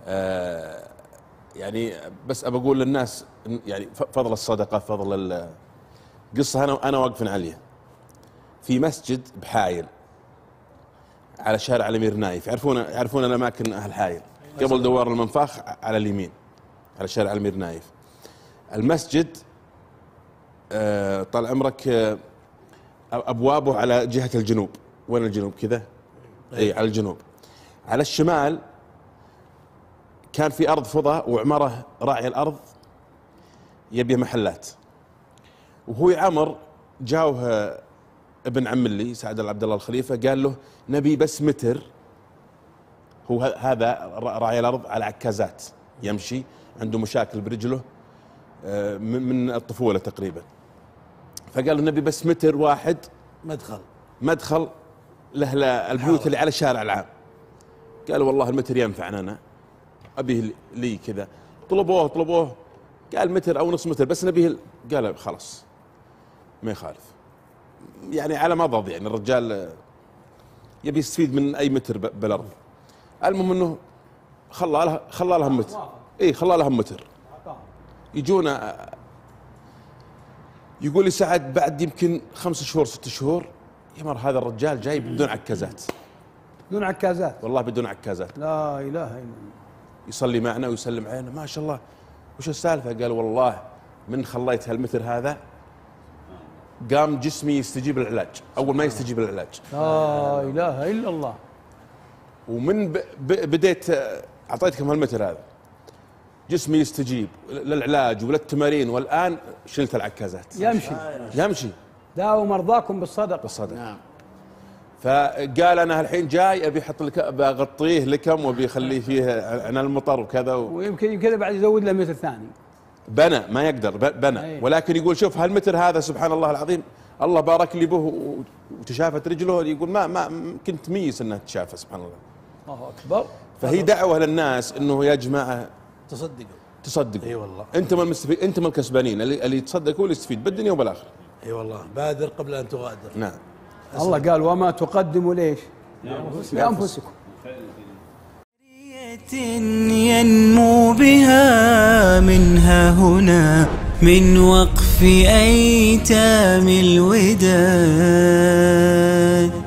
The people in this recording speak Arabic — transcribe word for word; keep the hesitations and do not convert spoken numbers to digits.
آه يعني بس ابى اقول للناس يعني فضل الصدقه، فضل القصه. انا انا واقف عليها في مسجد بحايل على شارع الامير نايف، يعرفون يعرفون الاماكن اهل حايل قبل دوار المنفاخ على اليمين على شارع الامير نايف. المسجد آه طال عمرك آه ابوابه على جهه الجنوب. وين الجنوب كذا؟ اي على الجنوب. على الشمال كان في ارض فضاء وعمره راعي الارض يبي محلات، وهو يعمر جاوه ابن عم لي سعد عبد الله الخليفه قال له نبي بس متر. هو هذا راعي الارض على عكازات يمشي، عنده مشاكل برجله من الطفوله تقريبا، فقال له نبي بس متر واحد مدخل مدخل له البيوت اللي على الشارع العام. قال والله المتر ينفعنا انا ابيه لي كذا. طلبوه طلبوه قال متر او نص متر بس نبيه. قال خلاص ما يخالف، يعني على مضض، يعني الرجال يبي يستفيد من اي متر بالارض. المهم انه خلى لها خلى لهم متر. اي خلى لهم متر. يجونا يقول لي سعد بعد يمكن خمس شهور ست شهور يمر هذا الرجال جاي بدون عكازات. بدون عكازات؟ والله بدون عكازات. لا اله الا الله. يصلي معنا ويسلم علينا ما شاء الله. وش السالفه؟ قال والله من خليت هالمتر هذا قام جسمي يستجيب للعلاج. اول ما يستجيب للعلاج. لا اله الا الله. ومن ب ب بديت اعطيتكم هالمتر هذا جسمي يستجيب للعلاج وللتمارين، والان شلت العكازات. يمشي يمشي. داووا مرضاكم بالصدقه. بالصدقه. نعم. فقال انا الحين جاي ابي احط لك بغطيه لكم وابي اخليه فيه عن المطر وكذا و... ويمكن كذا بعد يزود له متر ثاني. بنى ما يقدر بنى أيه. ولكن يقول شوف هالمتر هذا سبحان الله العظيم الله بارك لي به وتشافت رجله. يقول ما ما كنت ميس انها تشافى سبحان الله. الله اكبر. فهي دعوه للناس انه يا جماعه تصدقوا تصدقوا. اي والله انتم المستفيد، انتم الكسبانين، اللي, اللي يتصدق هو اللي يستفيد بالدنيا وبالاخره. اي والله بادر قبل ان تغادر. نعم. الله قال وما تقدموا ليش؟ لأنفسكم. ينمو بها منها هنا من وقف أيتام الوداد.